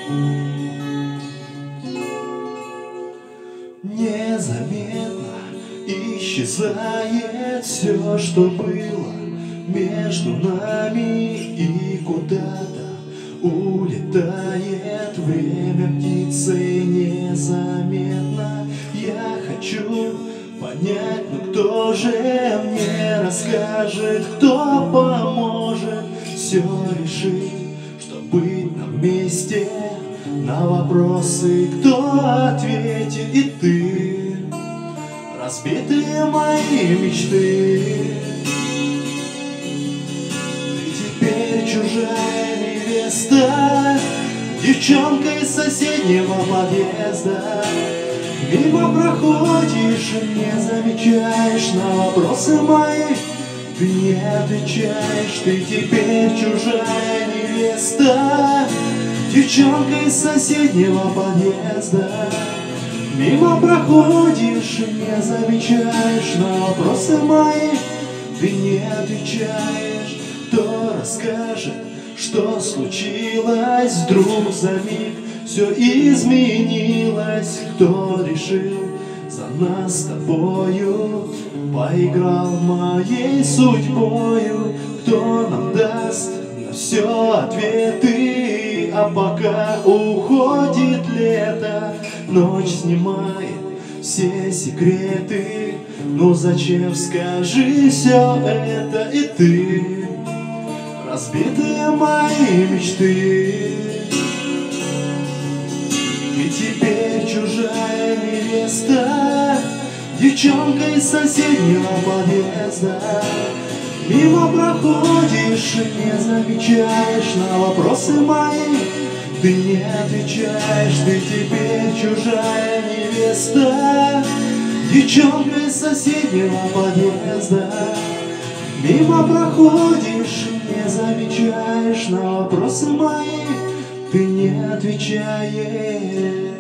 Незаметно исчезает все, что было между нами, и куда-то улетает время птицей незаметно. Я хочу понять, но кто же мне расскажет, кто поможет все решить, что быть на месте, на вопросы кто ответит. И ты, разбитые мои мечты, ты теперь чужая невеста, девчонка из соседнего подъезда. Мимо проходишь и не замечаешь, на вопросы мои ты не отвечаешь. Ты теперь чужая невеста, девчонка из соседнего подъезда. Мимо проходишь и не замечаешь, на вопросы мои ты не отвечаешь. Кто расскажет, что случилось? Вдруг за миг все изменилось. Кто решил за нас с тобою, поиграл моей судьбою? Кто нам даст на все ответы? А пока уходит лето, ночь снимает все секреты. Ну зачем, скажи, все это? И ты, разбитые мои мечты, ты теперь чужая невеста, девчонка из соседнего подъезда. Мимо проходишь и не замечаешь, на вопросы мои ты не отвечаешь. Ты теперь чужая невеста, девчонка из соседнего подъезда. Мимо проходишь и не замечаешь, на вопросы мои ты не отвечаешь.